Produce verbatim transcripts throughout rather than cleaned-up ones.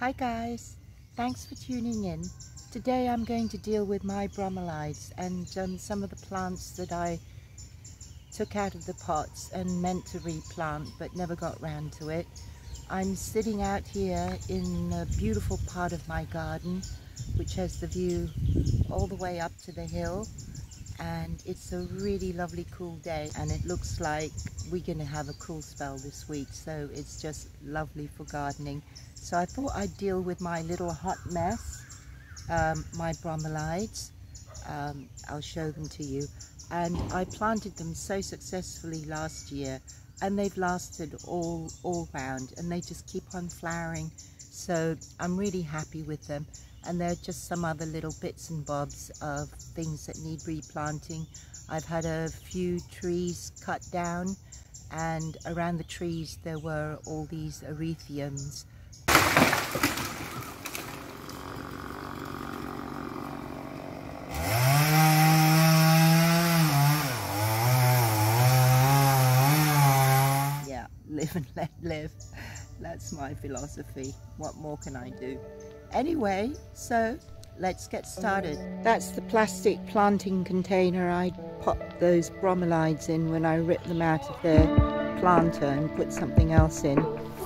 Hi guys, thanks for tuning in. Today I'm going to deal with my bromeliads and um, some of the plants that I took out of the pots and meant to replant but never got round to it. I'm sitting out here in a beautiful part of my garden which has the view all the way up to the hill, and it's a really lovely cool day and it looks like we're going to have a cool spell this week, so it's just lovely for gardening. So I thought I'd deal with my little hot mess, um, my bromeliads. um, I'll show them to you, and I planted them so successfully last year and they've lasted all all round and they just keep on flowering, so I'm really happy with them. And there are just some other little bits and bobs of things that need replanting. I've had a few trees cut down, and around the trees there were all these erythrums. Yeah, live and let live. That's my philosophy. What more can I do? Anyway, so let's get started. That's the plastic planting container I popped those bromeliads in when I ripped them out of their planter and put something else in.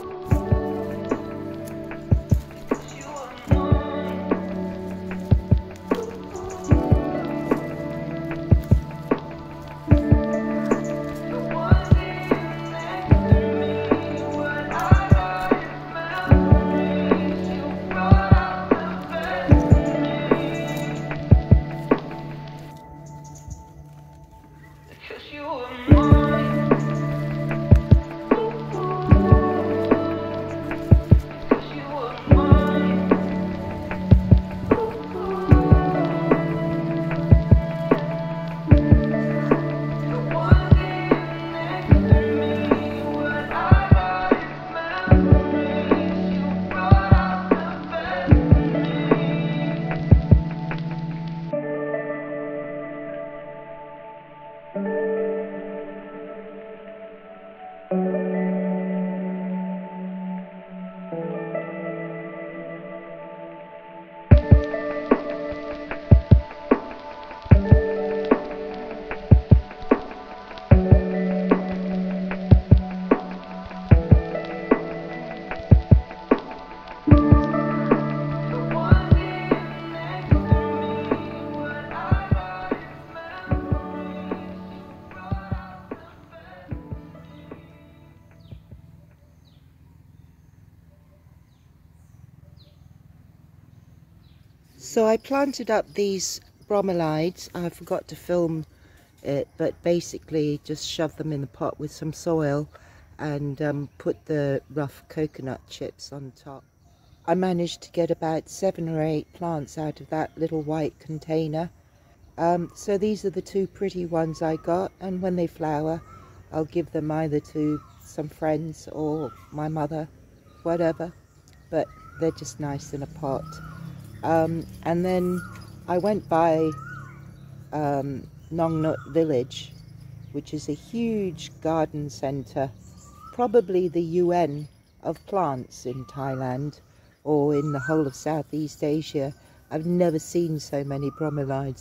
So I planted up these bromeliads. I forgot to film it, but basically just shoved them in the pot with some soil and um, put the rough coconut chips on top. I managed to get about seven or eight plants out of that little white container. Um, so these are the two pretty ones I got, and when they flower I'll give them either to some friends or my mother, whatever, but they're just nice in a pot. Um, and then I went by um, Nong Nut Village, which is a huge garden centre, probably the U N of plants in Thailand or in the whole of Southeast Asia. I've never seen so many bromeliads.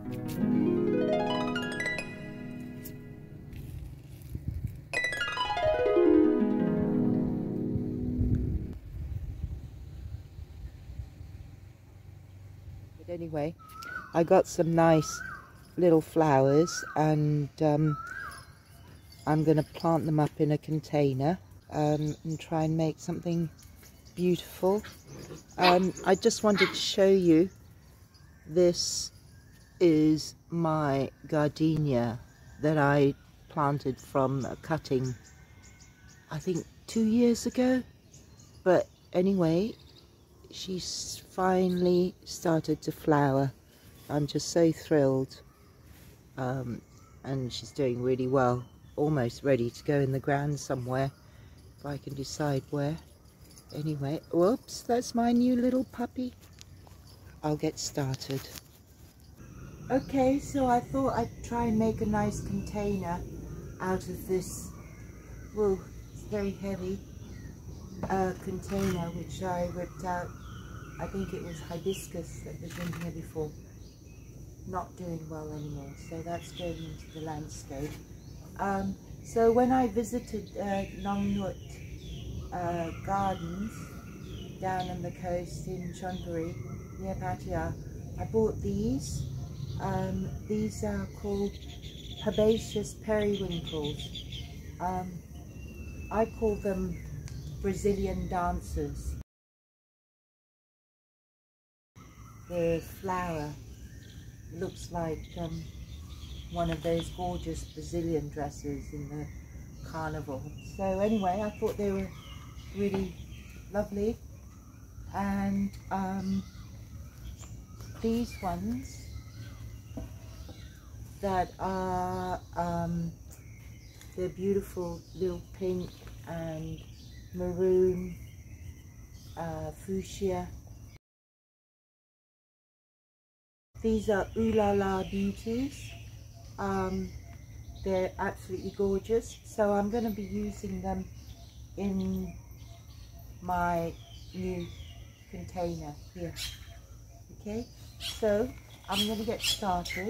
But anyway, I got some nice little flowers, and um, I'm going to plant them up in a container um, and try and make something beautiful. Um, I just wanted to show you, this is my gardenia that I planted from a cutting, I think two years ago. But anyway, she's finally started to flower. I'm just so thrilled, um, and she's doing really well, almost ready to go in the ground somewhere if I can decide where. Anyway, whoops, that's my new little puppy. I'll get started. Okay, so I thought I'd try and make a nice container out of this. Whoa, it's very heavy. a container which I ripped out. I think it was hibiscus that was in here before. Not doing well anymore, so that's going into the landscape. Um, so when I visited uh, Nong Nut uh, Gardens down on the coast in Chonburi near Pattaya, I bought these. Um, these are called herbaceous periwinkles. Um, I call them Brazilian dancers. The flower looks like um, one of those gorgeous Brazilian dresses in the carnival. So anyway, I thought they were really lovely. And um, these ones that are um, they're beautiful, little pink and maroon, uh, fuchsia. These are Ooh La La Beauties. Um, they're absolutely gorgeous. So I'm going to be using them in my new container here. Okay, so I'm going to get started.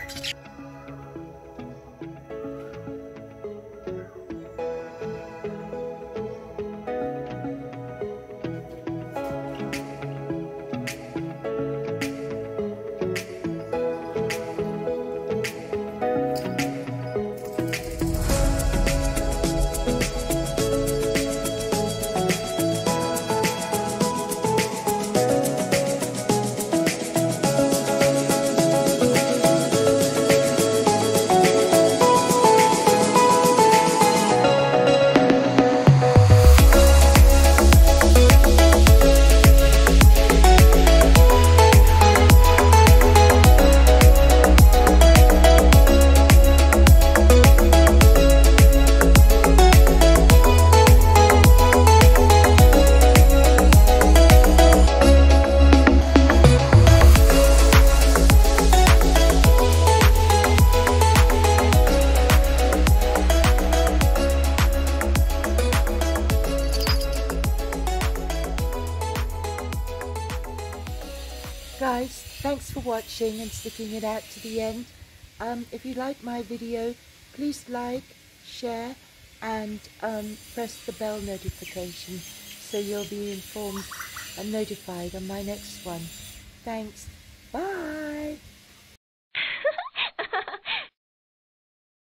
Guys, thanks for watching and sticking it out to the end. Um, if you like my video, please like, share and um, press the bell notification so you'll be informed and notified on my next one. Thanks. Bye.